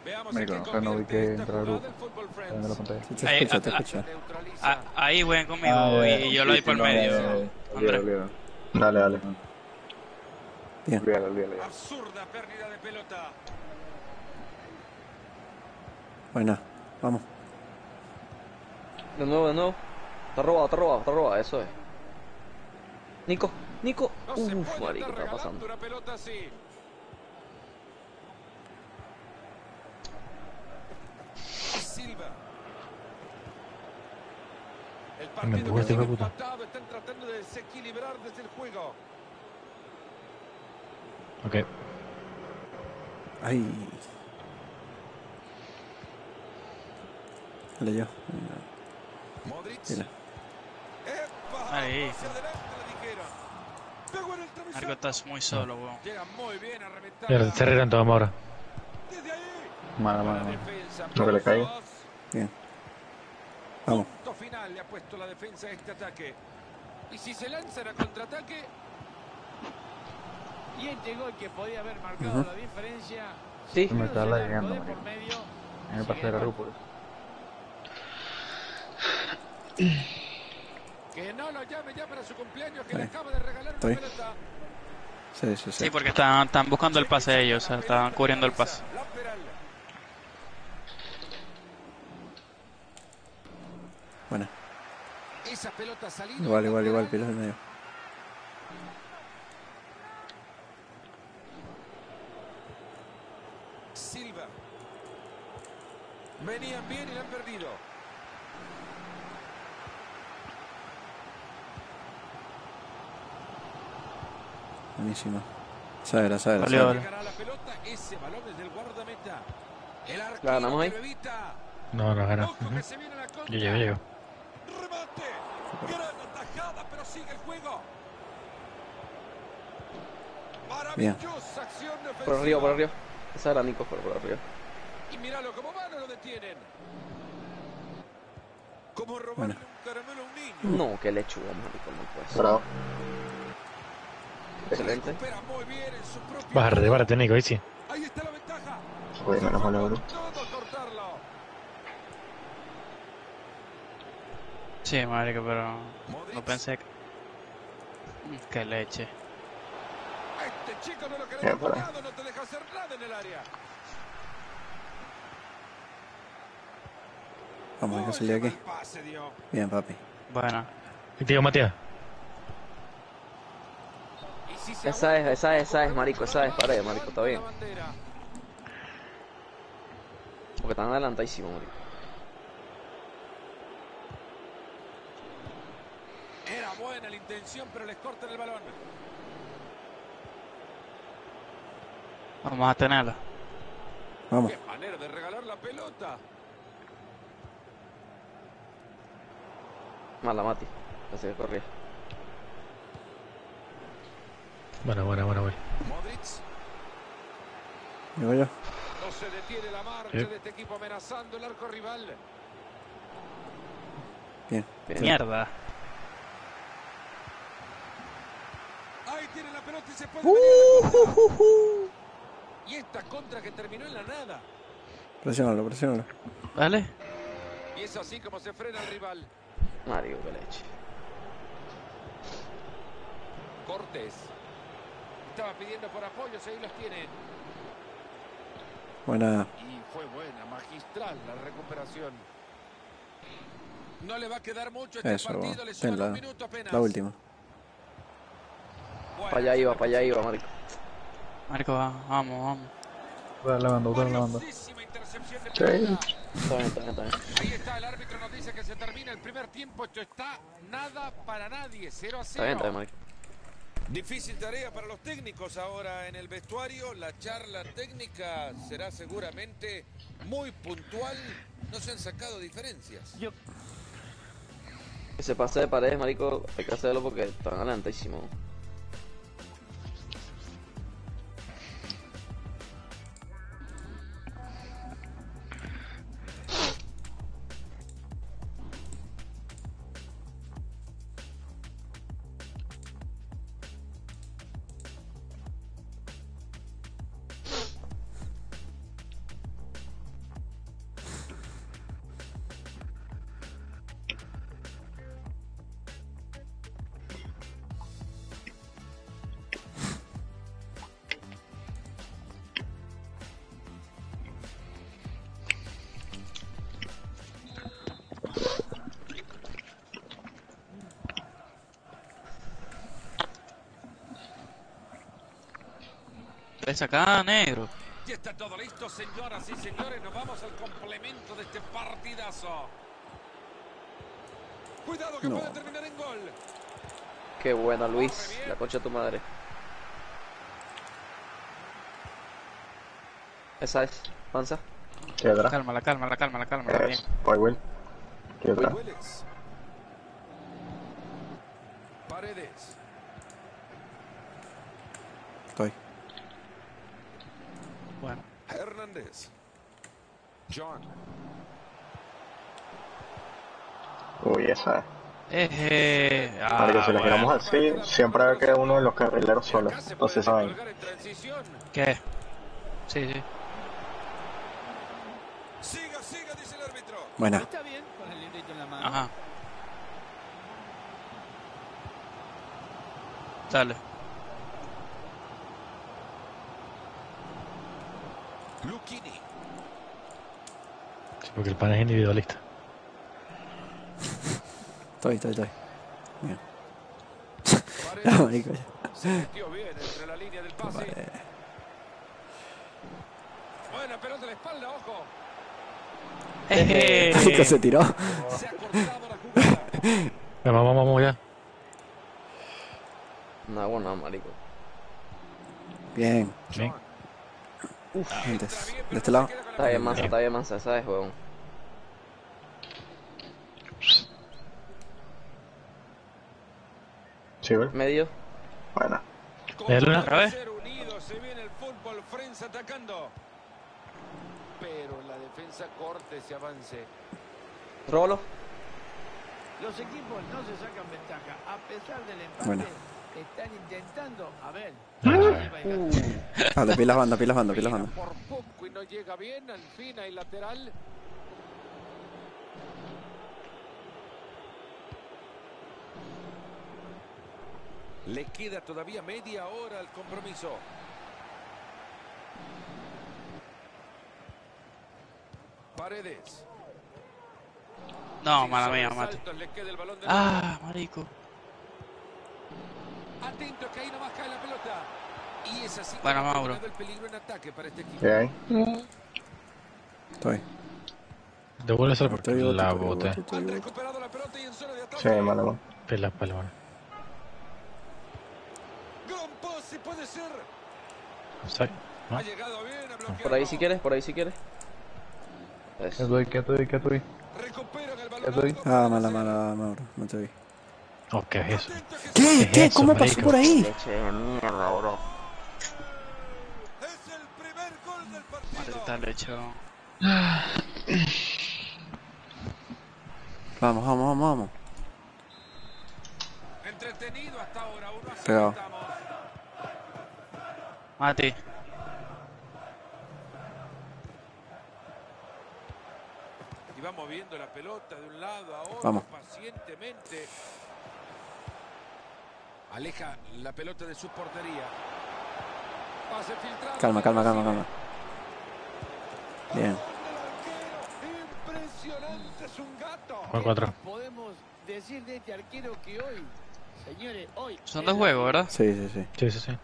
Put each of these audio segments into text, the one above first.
Marico, no vi que entra el grupo. En la pantalla. Sí, te escucha, te escucha. Ahí jueguen conmigo y yo lo doy por el medio. Olvídalo. Dale. Bien. Olvídalo. Absurda pérdida de pelota. Buena, vamos. De nuevo. Está robado, eso es. Nico. No se Uf, puede marico, estar está regalando pasando. una pelota así. Silva. El partido empujó este sigue hijo de puta. empatado, están tratando de desequilibrar desde el juego. Ok. Ay. Dale yo. Modric. Mira. ¡Epa! Ahí. Hacia adelante le dijeron. Pegó en el travesaño. Marco, estás muy solo, weón. Llega muy bien a reventar. Mira, se arreglan todos ahora. Desde ahí. Mala. Buena defensa. No que le caiga. Aplausos. Bien. Vamos. Punto final le ha puesto la defensa a este ataque. Y si se lanzan a contraataque. Y este gol que podía haber marcado la diferencia. Sí. Me está la lagueando, por marico. medio. En el pase del grupo. Que no lo llame ya para su cumpleaños, que Ahí. le acaba de regalar Estoy. una pelota. Sí. Sí, porque están buscando el pase ellos, o sea, están cubriendo el pase. Lateral. Buena. Esa pelota salida. Igual, pilos del medio. Silva. Venían bien y la han perdido. Buenísimo. Sábela. Valió. Llegará la pelota, ese balón es del guardameta. El arquero ganamos ahí. que lo evita. No, gana. Ojo que se viene la contra. Yo llego. Remate. Gran atajada, pero sigue el juego. Maravillosa acción defensiva. Por arriba. Esa era Nico, por arriba. Y míralo cómo va, no lo detienen. Como robarle Bueno. un caramelo a un niño. No, qué lechuga, marico, no puede ser. Bravo. Excelente. Recupera muy bien en su propio Bárrate, Nico, ahí sí. Ahí está la ventaja. Joder, menos mal, bro. Todo a cortarlo. Sí, marico, pero Modric. no pensé que... Qué leche. Este chico no lo queremos para. tocado, no te deja hacer nada en el área. Vamos, hay que Muy salir de mal aquí. pase dio. Bien, papi. Buena. Y te digo, Matías. Y si se Esa es, marico, esa es pared, marico, está bien. la bandera. Porque están adelantadísimos, marico. Era buena la intención, pero les cortan el balón. Vamos a tenerla. Vamos. Qué manera de regalar la pelota. Mala, Mati. Así que corría. Buena. Modric. Digo yo. No se detiene la marcha Sí. de este equipo amenazando el arco rival. Bien. Mierda. Ahí tiene la pelota y se puede venir. Y esta contra que terminó en la nada. Presiónalo. ¿Vale? Y es así como se frena el rival. Marico, qué leche. Cortés. Estaba pidiendo por apoyos, ahí los tiene. Buena. Y fue buena, magistral la recuperación. No le va a quedar mucho este Eso, partido, le ten suman un minuto apenas. la última. Buena Para allá iba, marico. Marico, vamos. Otra la banda. Valiosísima intercepción de Sí. pelota. Está bien. Ahí está, el árbitro nos dice que se termina el primer tiempo. Esto está nada para nadie, 0-0. Está bien, marico. Difícil tarea para los técnicos ahora en el vestuario. La charla técnica será seguramente muy puntual. No se han sacado diferencias. Ese pase de paredes, marico, hay que hacerlo porque están adelantadísimos. cabeza acá, negro. Ya está todo listo, señoras y señores. Nos vamos al complemento de este partidazo. Cuidado que puede terminar en gol. Qué buena, Luis. La concha de tu madre. Esa es. Avanza. ¿Qué atrás? Cálmala, bien. Voy, Will. ¿Qué atrás? Willis. Paredes. Estoy. Bueno. Hernández. John. Uy, esa es. Ah, Si la giramos así, siempre queda uno de los carrileros solo. Entonces, ¿saben? ¿Qué? Sí, sí. Siga, siga, dice el árbitro. Buena. Está bien con el librito en la mano. Ajá. Dale. Lucchini. Sí, porque el pan es individualista. Estoy. Bien. Paredes. No, marico, ya. Se metió bien entre la línea del pase. Buena pelota en la espalda, ojo. Marico, se tiró. Se ha cortado la jugada. Vamos ya. No, bueno, marico. Bien. Bien. Antes. De este lado. Está bien mansa, esa es, weón. Sí, Will. Medio. Bueno. Dale una. ¿Otra vez? Ser unido, se viene el fútbol Friends atacando. Pero la defensa corte ese avance. Róbalo. Los equipos no se sacan ventaja. A pesar del empate, Bueno. están intentando. A ver. Vale, pilas banda. Mira, por poco y no llega bien. Al fin hay lateral. Le queda todavía media hora al compromiso. Paredes. No, Sin mala mía, mate. sobresaltos, le queda el balón de Ah, marico. Atento que ahí nomás cae la pelota. Y es así Bueno, como ha Mauro. terminado el peligro en ataque para este equipo. ¿Qué hay? Estoy. Devuélveselo porque la boté. Han recuperado la pelota y en zona de ataque. Sí, malo. Pela pala, bueno. Gran pase puede ser. Offside, ¿no? Ha llegado bien a bloquear. Por ahí si quieres, Eso. ¿Qué estoy? Recuperan el Estoy. balón. Ah, mala, Mauro. No te vi. Oh, ¿qué es eso? Atento que ¿Qué? ¿Qué es eso, ¿Cómo pasó marico? por ahí? Leche de mierda, bro. es el primer gol del partido. Maldita leche. Vamos. Entretenido hasta ahora. 1-0 Pegado. estamos. Mati. Y va moviendo la pelota de un lado a otro Vamos. pacientemente. Aleja la pelota de su portería. Pase filtrado. Calma. Bien. Impresionante, es un gato. 4-4. Podemos decir de este arquero que hoy, señores, hoy. Son dos juegos, ¿verdad? Sí. Sí.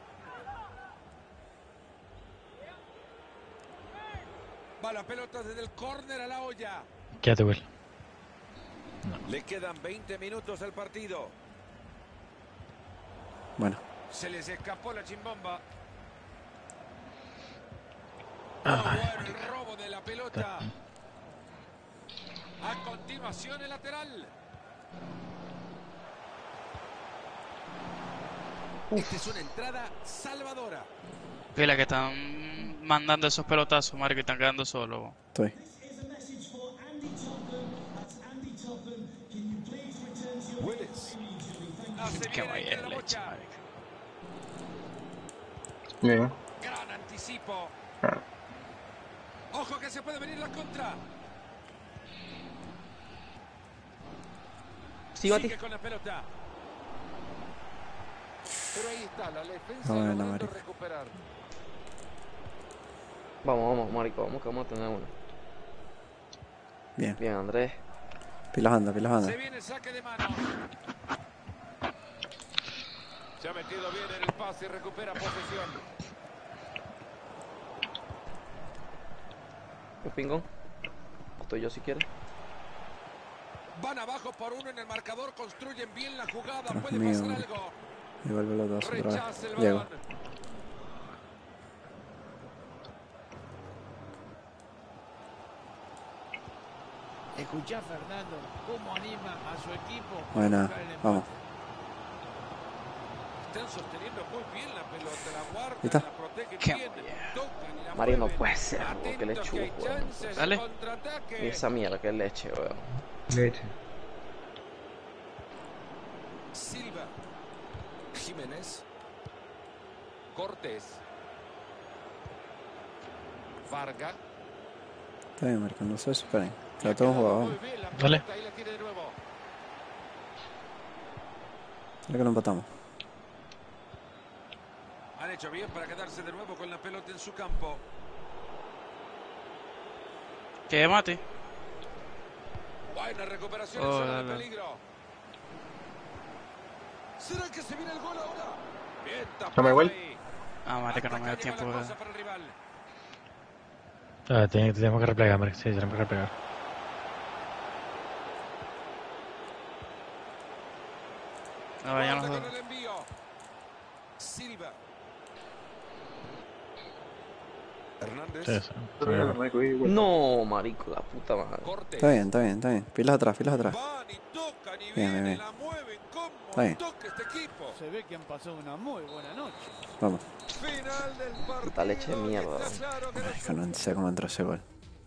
Va la pelota desde el córner a la olla. Quédate, Will. Le quedan 20 minutos al partido. Bueno. Se les escapó la chimbomba. Bueno, el robo de la pelota. A continuación el lateral. Esta es una entrada salvadora. Pila que están mandando esos pelotazos, Mario, que están quedando solos. Estoy. Willis. Hace Qué bien ahí vaya de la leche, bocha. marico. Bien. Gran anticipo. Ah. Ojo que se puede venir la contra. Sí, Bati. Sigue con la pelota. Pero ahí está, la defensa Bueno, logrando marico. recuperar. Vamos, marico, vamos que vamos a tener uno. Bien. Bien, Andrés. Pilas banda. Se viene el saque de mano. Se ha metido bien en el pase y recupera posesión. ¿Qué pingón? Estoy yo si quieres. Van abajo por uno en el marcador, construyen bien la jugada, Dios puede mío, pasar hombre. algo. Llegó el pelotazo otra Rechaza vez. el Llego. balón. Escuchá, Fernando, cómo anima a su equipo a Buena, buscar el empate. vamos. Están sosteniendo muy bien la pelota, la guardan, ¿Está? la protegen Qué bien, tocan y la Mario, no mueven. puede ser, weón, que Atentos lechuga, hay weón. chances, Dale. contraataque. Y esa mierda que es leche, weón. Leche. Silva, Jiménez, Cortés, Varga. Está bien, Marco, no se desesperen. Ya todos jugados, vamos. Muy bien la Dale. pelota, ahí la tiene de nuevo. Ya que lo empatamos. Han hecho bien para quedarse de nuevo con la pelota en su campo. Que mate. Buena recuperación Oh, en zona de dale. peligro. ¿Será que se viene el gol ahora? Bien tapado Toma igual. ahí. Ah, madre, que no me da Hasta acá tiempo. llegó la ¿verdad? cosa para el rival. Tenemos que replegar, Mark. Sí, tenemos que replegar. No vayamos Guarda a... con el envío. Silva. Hernández. Sí, sí. No, marico, la puta madre. Cortés. Está bien, está bien, está bien. Filas atrás, filas atrás. Van y tocan y Bien, bien, vienen, bien. la mueven como Está bien. toca este equipo. Se ve que han pasado una muy buena noche. Vamos. Final del partido. Puta leche de mierda. Está claro que Marico, no sé cómo entró ese gol.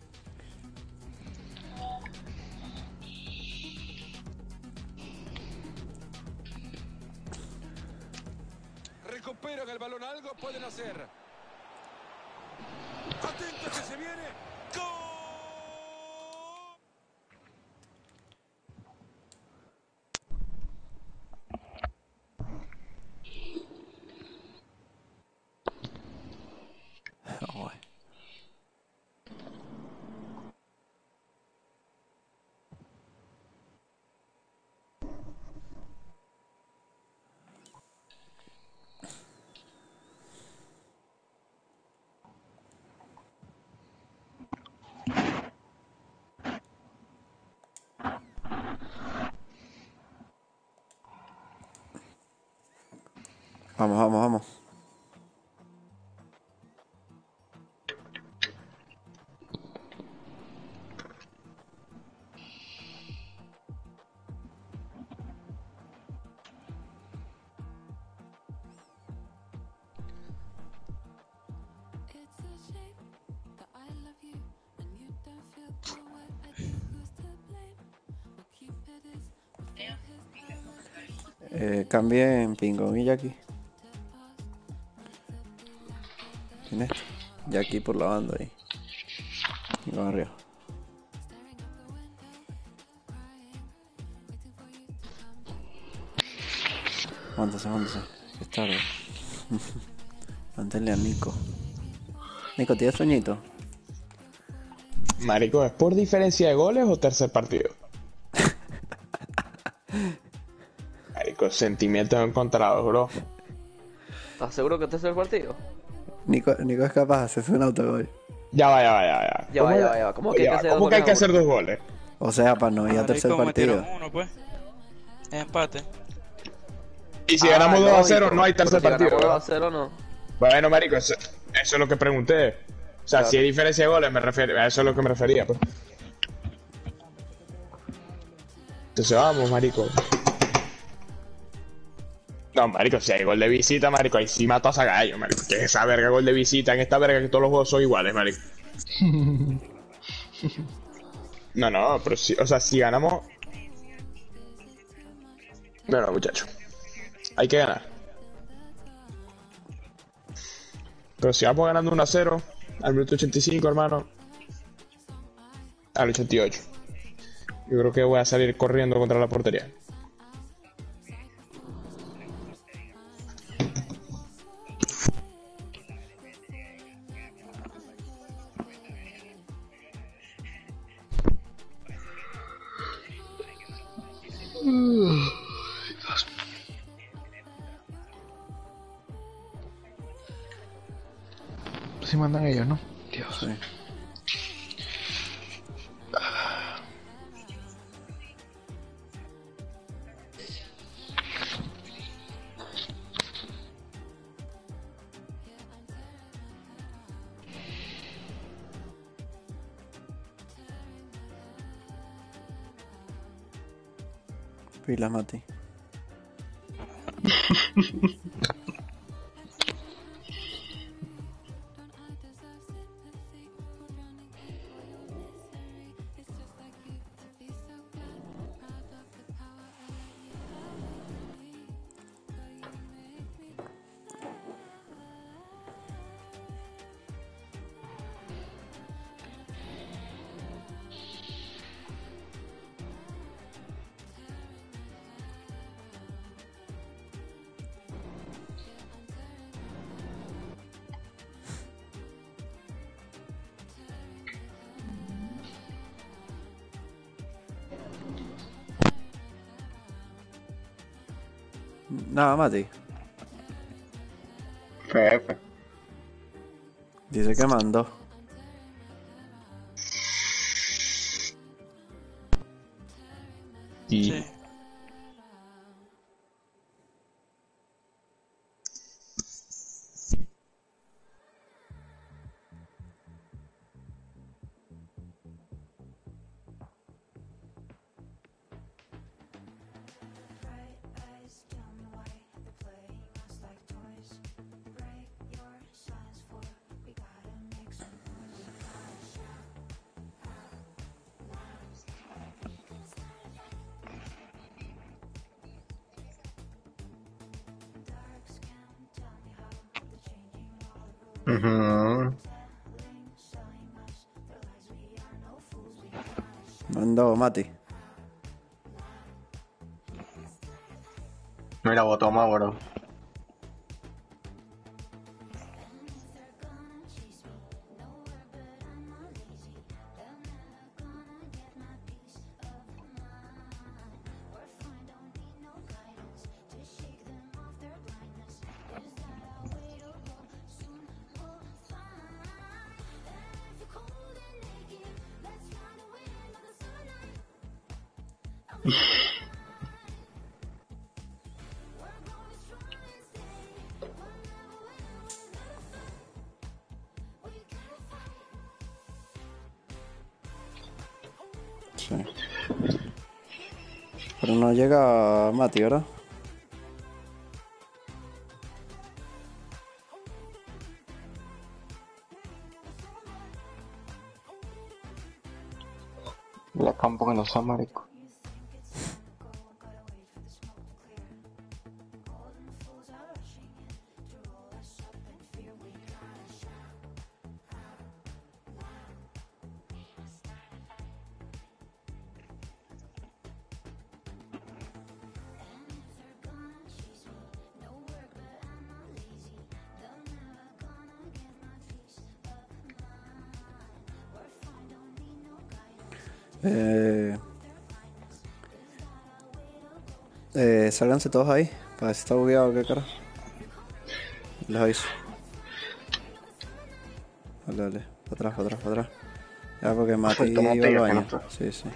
recuperan el balón, algo pueden hacer. Atento que se viene. ¡Gol! Oh, vamos, vamos, vamos. Cambié en Pingón y Jackie. ¿Quién es? Jackie por la banda ahí. Pingón arriba. Aguántase, aguántase. Que es tarde. Manténle a Nico. Nico, ¿tienes sueñito? Marico, ¿es por diferencia de goles o tercer partido? Marico, sentimientos encontrados, bro. ¿Estás seguro que este es el partido? Nico es capaz de hacerse un autogol. Ya va. Ya va. ¿Cómo que hay que hacer ¿Cómo dos que hay que goles? hacer dos goles? O sea, para no ir a tercer Marico, partido. metieron uno, pues. Es empate. Y si ganamos 2 a 0, no hay tercer Pero si partido. ganamos 2 a 0, no. Bueno, marico, eso es lo que pregunté. O sea, Claro. si hay diferencia de goles, a eso es lo que me refería, pues. Entonces vamos, marico. No, marico, si hay gol de visita, marico, ahí sí mato a Zagallo, marico. Que es esa verga gol de visita en esta verga que todos los juegos son iguales, marico. No, pero sí, o sea, si ganamos... No, muchachos. Hay que ganar. Pero si vamos ganando 1 a 0 al minuto 85, hermano, al 88, yo creo que voy a salir corriendo contra la portería. Si mandan ellos, ¿no? Dios. Sí. Pilas, Mati. Nada, Mati. FF. Dice que mandó. Y Sí. Ujú. Mandó, Mati. Mira, votó Mauro. Sí. Pero no llega Mati, ¿verdad? La campo que no sea marico. Sálganse todos ahí, para ver si está bugueado o qué cara. Les aviso. Dale, dale, para atrás, para atrás, para atrás. Ya, porque Mati Faltó iba Mati, al que baño. no está. Sí, sí.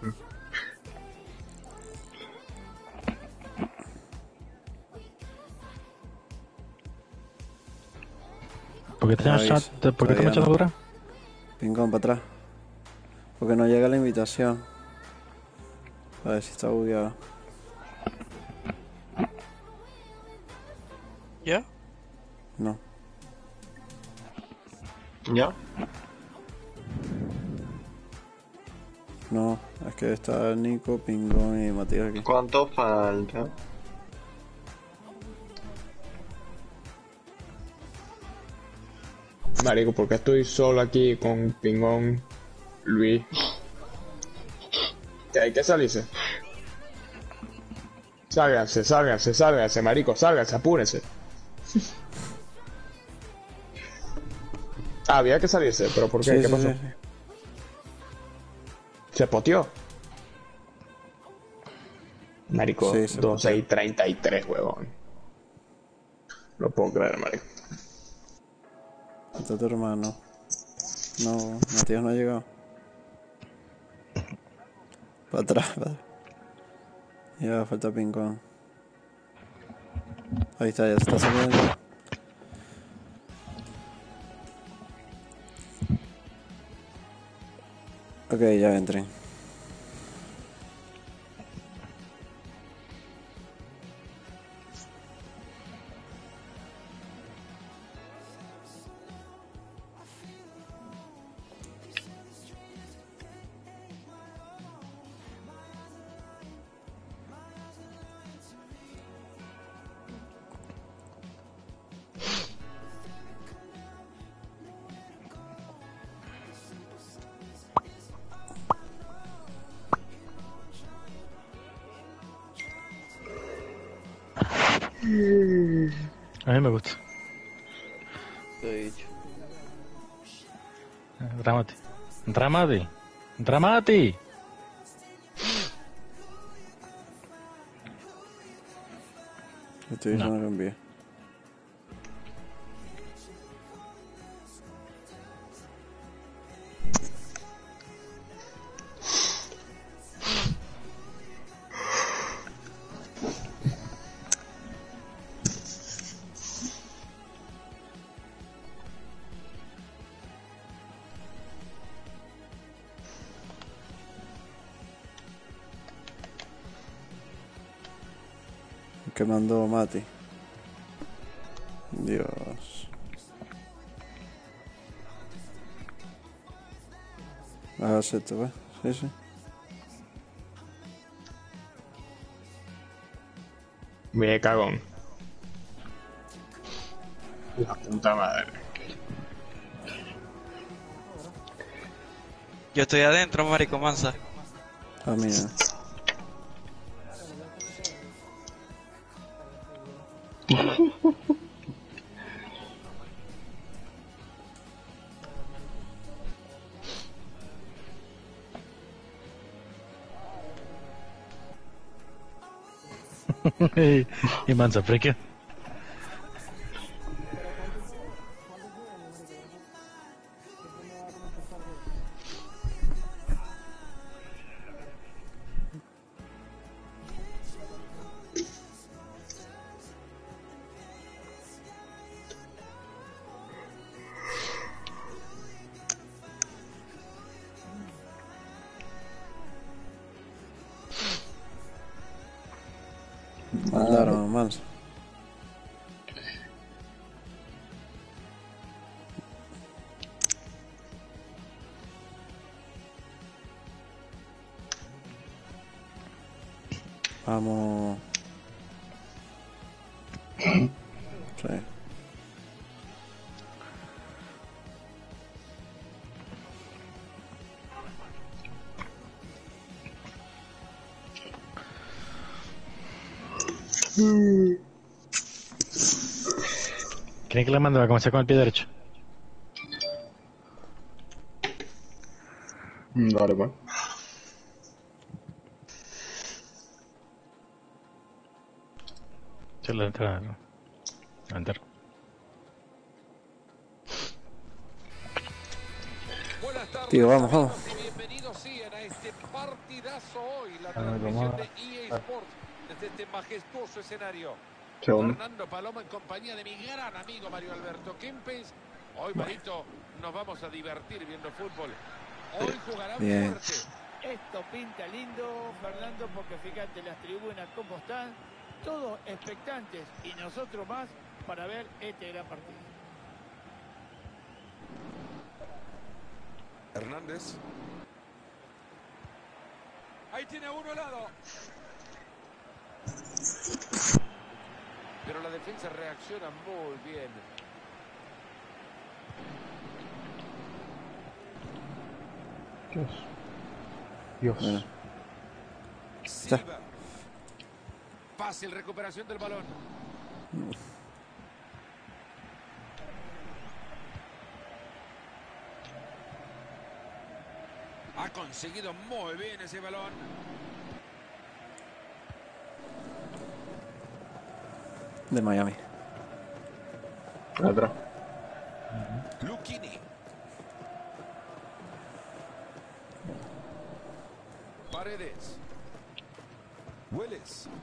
¿Por qué te llamas Aviso, chat? ¿Por qué te todavía echas no. dura? Pingón para atrás. Porque no llega la invitación. A ver si está bugueado. ¿Ya? No. ¿Ya? No, es que está Nico, Pingón y Matías aquí. ¿Cuánto falta? marico, porque estoy solo aquí con Pingón, Luis. Que hay que salirse. Sálganse, marico, sálganse, apúrense. Había que salirse, pero ¿por qué? Sí, ¿Qué sí, pasó? sí, sí. ¿Se poteó? Marico, Sí, se 2633, huevón. No puedo creer, marico. Está tu hermano. No, Matías no ha llegado. Para atrás, para atrás. Ya falta Pingón. Ahí está, ya se está saliendo. Ok, ya entren. A mí me gusta. Te he dicho. Dramati. Dramati. Dramati. Estoy diciendo que envíe. Que mandó Mati. Dios. Acepto, ¿ves? Sí, sí. Me cagón. La puta madre. Yo estoy adentro, marico mansa. A mí no. Y Mansa Freaky. Mandaron a Manso. Vamos. Sí. ¿Creen que le mando a comenzar con el pie derecho? Dale, pues. Sí, la entrada, ¿no? La entrada. Buenas tardes, Tío, vamos, vamos. amigos, y bienvenidos sean a este partidazo hoy, la Ah, transmisión vamos de a- EA Sports desde este majestuoso escenario. Segundo. Fernando Paloma en compañía de mi gran amigo Mario Alberto Kempes. Hoy, Marito, nos vamos a divertir viendo fútbol. Hoy jugarán Bien. fuerte. Esto pinta lindo, Fernando, porque fíjate las tribunas cómo están, todos expectantes y nosotros más para ver este gran partido. Hernández. Ahí tiene uno al lado. Pero la defensa reacciona muy bien. Dios. Bueno. Silva. Fácil recuperación del balón. Ha conseguido muy bien ese balón. De Miami. Atrás. Lucchini. Paredes. Willis.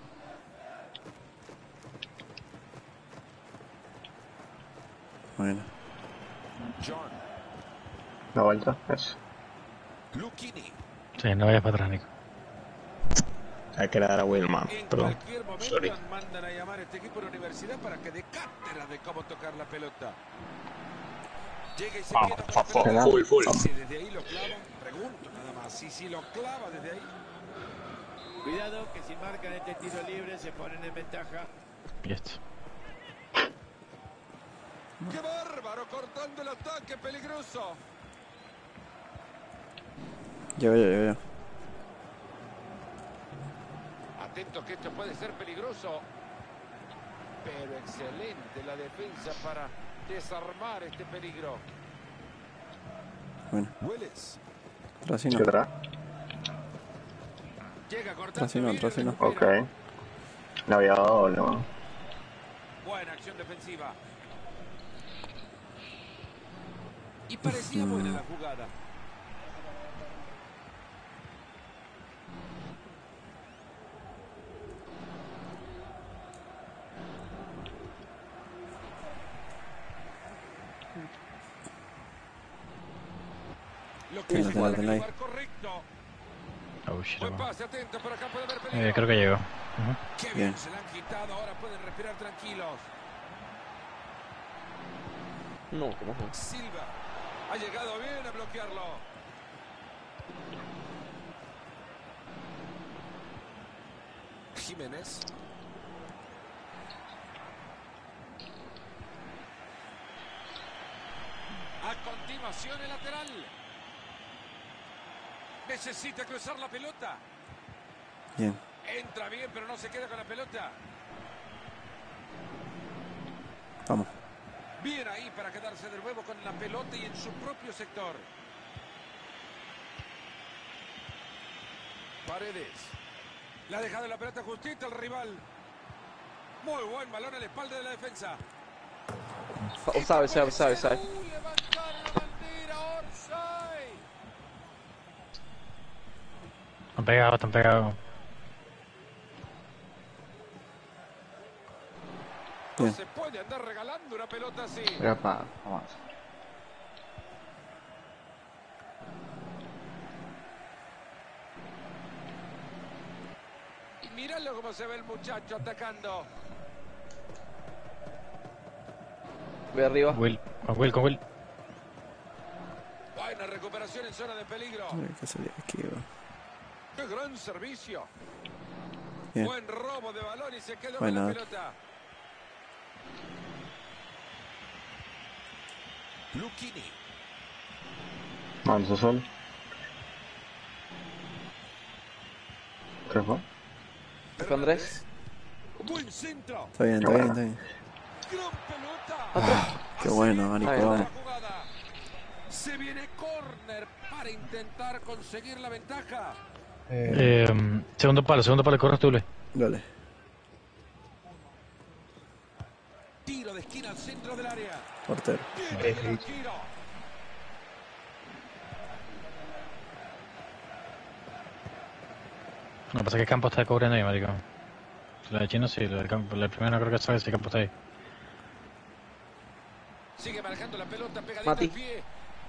Bueno. John. La vuelta. Eso. Lucchini. Sí, no vayas para atrás, Nico. Hay que dar a Wilman. En Perdón. cualquier momento Sorry. mandan a llamar a este equipo de la universidad para que dé cátedra de cómo tocar la pelota. Llega y se Vamos, queda con la full, pelota. full, full. Si desde ahí lo clavan, pregunto nada más. Si lo clava desde ahí. Cuidado que si marcan este tiro libre se ponen en ventaja. Y esto. ¡Qué bárbaro! Cortando el ataque, peligroso. Llego. Atento que esto puede ser peligroso. Pero excelente la defensa para desarmar este peligro. Bueno, Willis. atrás y ¿Qué no. atrás? Llega cortando Atrás y no, bien y atrás y no. recupera. Ok. Le había dado doble, mano. Buena acción defensiva. Y parecía buena la jugada. Lo que Tenla, es tenla, el tenla ahí. lugar correcto. Oh, shit. Buen pase, atento, por acá puede haber peligro. Creo que llegó. Ujú. Qué bien Bien. se la han quitado, ahora pueden respirar tranquilos. No, ¿cómo fue? Silva ha llegado bien a bloquearlo. Jiménez. A continuación el lateral. Necesita cruzar la pelota. Bien. Entra bien, pero no se queda con la pelota. Vamos. Bien ahí para quedarse de nuevo con la pelota y en su propio sector. Paredes. La ha dejado la pelota justita al rival. Muy buen balón a la espalda de la defensa. Sabe. Levantaron la bandera, offside. Están pegados, están pegados. No Bien. se puede andar regalando una pelota así. Epa, vamos. Y míralo cómo se ve el muchacho atacando. Voy arriba. Will, con Will. Buena recuperación en zona de peligro. Hay que salir aquí, bro. ¡Qué gran servicio! Bien. Buen robo de balón y se quedó Buena. con la pelota. Lucchini. Mano, solo. ¿Qué fue? Fue Andrés. Buen centro. Está bien, está bien, está bien. Gran pelota. Qué bueno, marico, Ahí, vamos. La jugada. Se viene córner para intentar conseguir la ventaja. Segundo palo, corre tú, Luis. Dale. Tiro de esquina al centro del área. Portero. Bien ahí el arquero. Lo que pasa es que el campo está cubriendo ahí, marico. La de Chino sí, la del campo, la primera no creo que sabe si el campo está ahí. Sigue manejando la pelota pegadita Mati. al pie.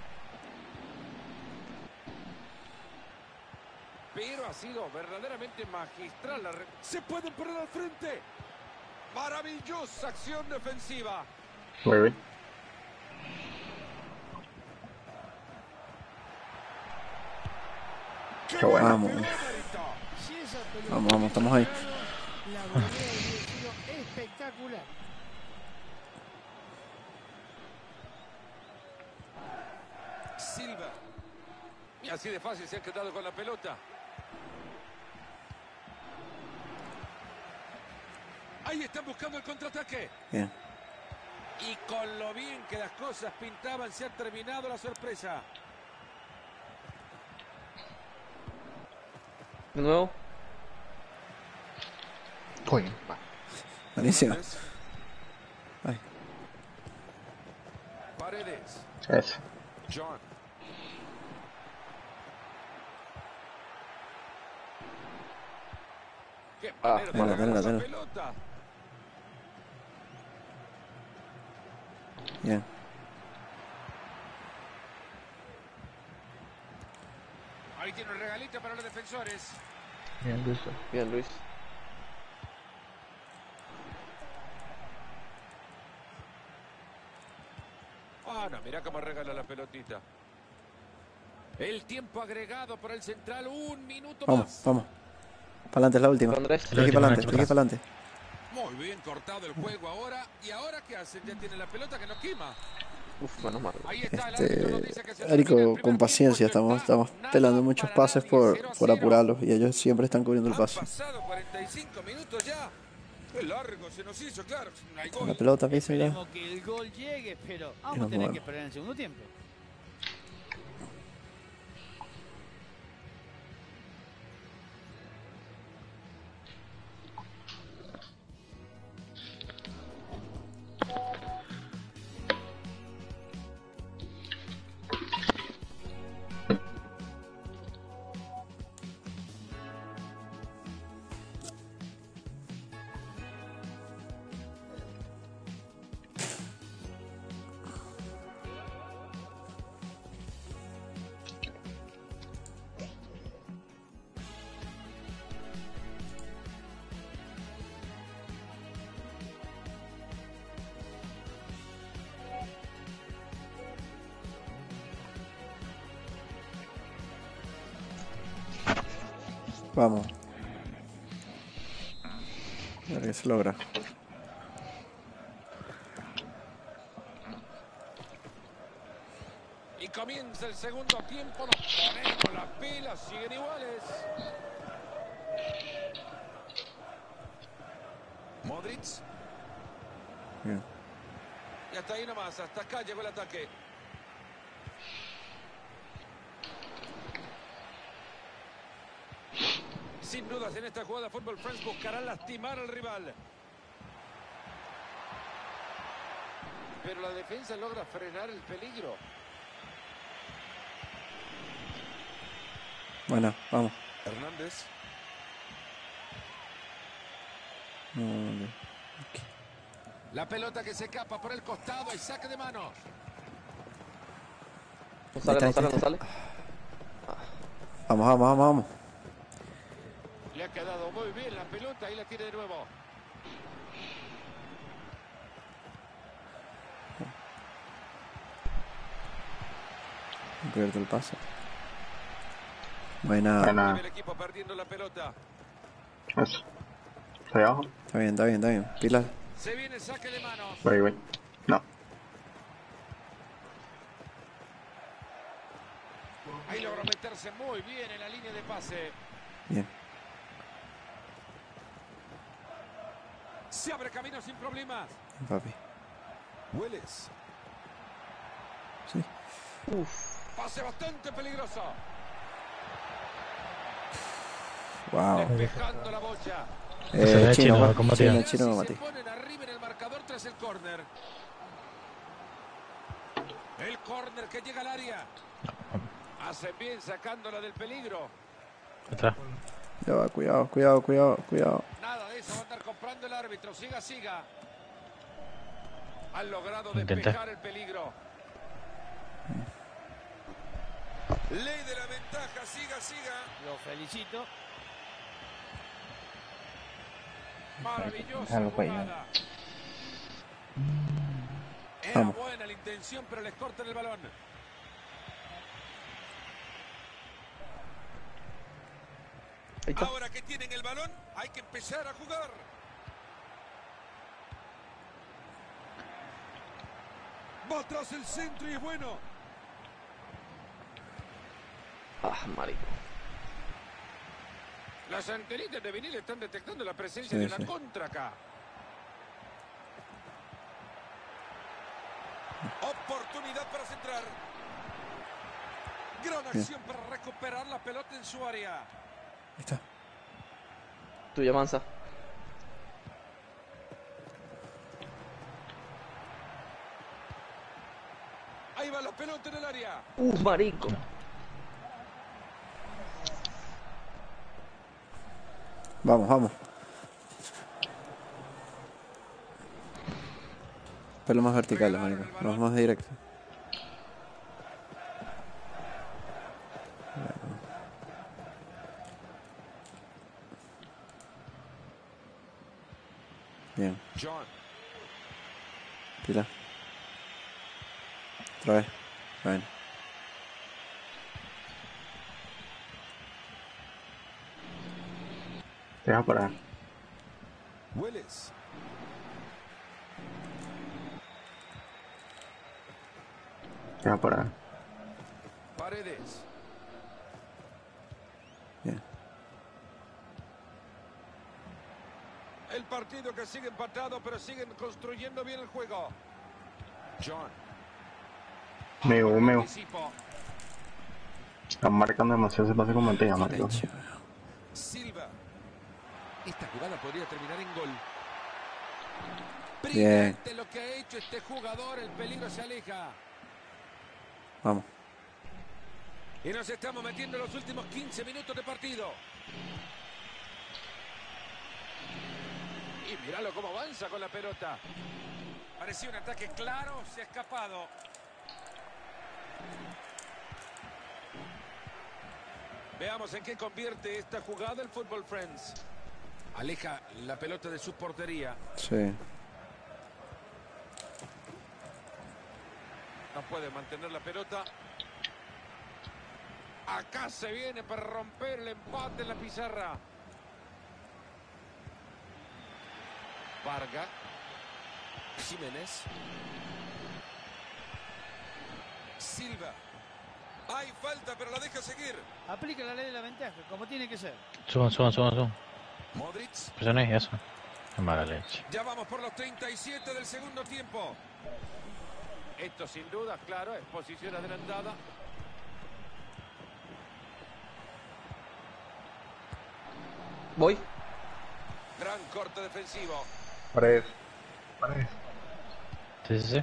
Pero ha sido verdaderamente magistral. Se pueden poner al frente. Maravillosa acción defensiva. Muy bien. Qué bueno. Vamos. Si esa pelota Vamos, vamos, estamos ahí. la volea hubiera sido espectacular. Silva. Y así de fácil se han quedado con la pelota. Ahí están buscando el contraataque. Bien. Y con lo bien que las cosas pintaban, se ha terminado la sorpresa. De nuevo. Coño, va. Buenísimo. Ay. Paredes. Ese. John. Qué manera de bueno, agarrar tenla, esa tenla. pelota. Bien. Ahí tiene un regalito para los defensores. Bien, Luis. Bien, Luis. Ah, no, mira cómo regala la pelotita. El tiempo agregado por el central, 1 minuto Vamos, más. vamos. Para adelante, es la última. Andrés. Estoy aquí para adelante, estoy aquí para adelante. Muy bien cortado el juego ahora. ¿Y ahora qué hacen? Ya tiene la pelota que no quema. Uf, menos mal. Ahí está el árbitro, nos dice que se termina el Erico, primer con paciencia, tiempo. estamos Nada pelando muchos para pases nadie, por 0-0. apurarlos y ellos siempre están cubriendo el Han pase. pasado 45 minutos ya. Qué largo se nos hizo, claro. No hay La gol. pelota, pisa ya. Esperemos que el gol llegue, pero vamos a nos tener movemos. que esperar en el segundo tiempo. Vamos. A ver qué se logra. Y comienza el segundo tiempo. Nos ponemos las pilas. Siguen iguales. Modric. Bien. Y hasta ahí nomás. Hasta acá llegó el ataque. Sin dudas en esta jugada Football Friends buscará lastimar al rival. Pero la defensa logra frenar el peligro. Bueno, vamos. Hernández. No, La pelota que se escapa por el costado y saque de mano. No sale, no sale, no sale. Vamos, vamos, vamos, vamos. Le ha quedado muy bien la pelota y la tiene de nuevo. Cubierto el pase. Buena. Buena. El equipo perdiendo la pelota. Eso. Estoy abajo. Está bien, está bien, está bien. Pilas. Se viene el saque de manos. Voy. No. Ahí logró meterse muy bien en la línea de pase. Bien. Se abre camino sin problemas. Papi. Willis. Sí. Pase bastante peligroso. Wow. Despejando la bocha. Ese es chino, va. ¿cómo Chino, tiene? chino, Se Mati. ponen arriba en el marcador tras el córner. El córner que llega al área. Hacen bien sacándola del peligro. Atrás. Ya va, cuidado, cuidado, cuidado, cuidado. Nada de eso va a andar comprando el árbitro. Siga, siga. Han logrado Intenté. despejar el peligro. Ley de la ventaja. Siga, siga. Lo felicito. Maravillosa Déjalo para allá. jugada. Era Vamos. buena la intención, pero les cortan el balón. Ahí está. Ahora que tienen el balón, hay que empezar a jugar. Va tras el centro y es bueno. Ah, marico. Las antenitas de vinil están detectando la presencia Sí, de una sí. contra acá. Oportunidad para centrar. Gran acción para recuperar la pelota en su área. Ahí está. Tuya, Mansa. Ahí va la pelota en el área. Marico. Vamos, vamos. Pelo más verticales, marico. Nos vamos directo. Bien. John. Pila. Otra vez. Bueno. Deja por ahí. Willis. Deja por ahí. Paredes. Bien. El partido que sigue empatado, pero siguen construyendo bien el juego. John. Meu. Anticipo. Están marcando demasiado ese pase con mantilla, marico. Silva. Esta jugada podría terminar en gol. Bien. Brillante lo que ha hecho este jugador, el peligro se aleja. Vamos. Y nos estamos metiendo en los últimos 15 minutos de partido. Y míralo cómo avanza con la pelota. Parecía un ataque claro, se ha escapado. Veamos en qué convierte esta jugada el Football Friends. Aleja la pelota de su portería. Sí. No puede mantener la pelota. Acá se viene para romper el empate en la pizarra. Varga. Jiménez. Silva. Hay falta, pero la deja seguir. Aplica la ley de la ventaja, como tiene que ser. Suban. Modric. Presioné eso. Qué mala leche. Ya vamos por los 37 del segundo tiempo. Esto sin duda, claro, es posición adelantada. Voy. Gran corte defensivo. Paredes. Sí.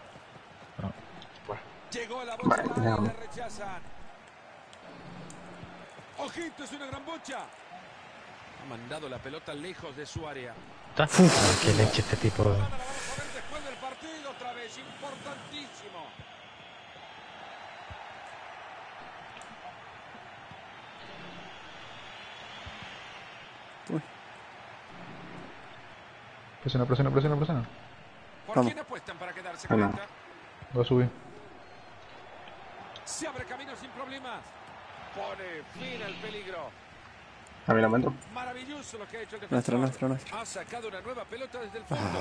Llegó la bocha al área y la rechazan. Ojito, es una gran bocha. Ha mandado la pelota lejos de su área. Ay, qué leche este tipo. La vamos a ver después del partido otra vez, importantísimo. Presiona. ¿Por Vamos. quién apuestan para quedarse Hola. con esta? Voy a subir. Se abre camino sin problemas. Pone fin al peligro. A mí la meto. Maravilloso lo que ha hecho el defensor. Nuestra. Ha sacado una nueva pelota desde el fondo.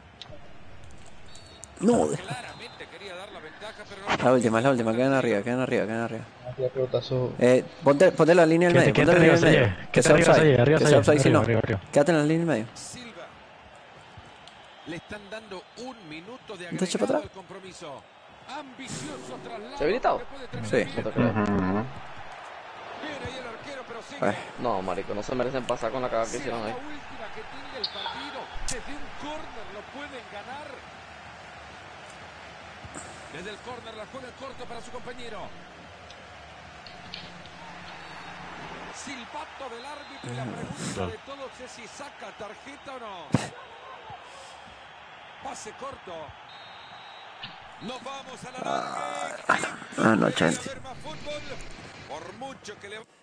No. Claramente quería dar la ventaja, pero no. La última. Quedan arriba. Pelotazo. Ponte la línea del medio. Ponte la línea del medio. Que sea offside. Arriba, Que sea offside si no. arriba. Quédate en la línea del medio. Silva. Le están dando un minuto de ¿Te echa para agregado atrás? al compromiso. Ambicioso traslado. ¿Se ha habilitado? que puede terminar Sí. bien. No te creo. Viene ahí el arquero, pero sigue. No, marico, no se merecen pasar con la cagada que Será hicieron la ahí. última que tiene el partido. Desde un córner lo pueden ganar. Desde el córner la juega corto para su compañero. Silbato del árbitro y la pregunta de todos es si saca tarjeta o no. Pase corto. Nos vamos a la larga. No, chance. Ver más fútbol. Por mucho que le